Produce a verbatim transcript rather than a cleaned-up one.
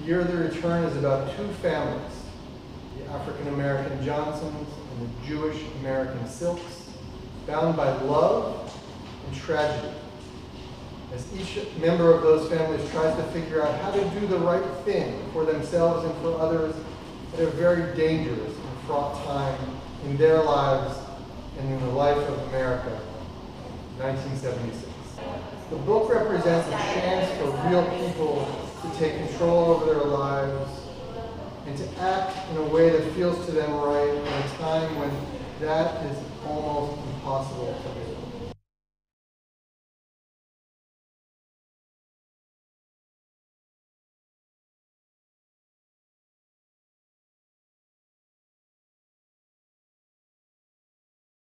The Year of the Return is about two families, the African-American Johnsons and the Jewish-American Silks, bound by love and tragedy, as each member of those families tries to figure out how to do the right thing for themselves and for others at a very dangerous and fraught time in their lives and in the life of America, nineteen seventy-six. The book represents a chance for real people to take control over their lives and to act in a way that feels to them right in a time when that is almost impossible to do.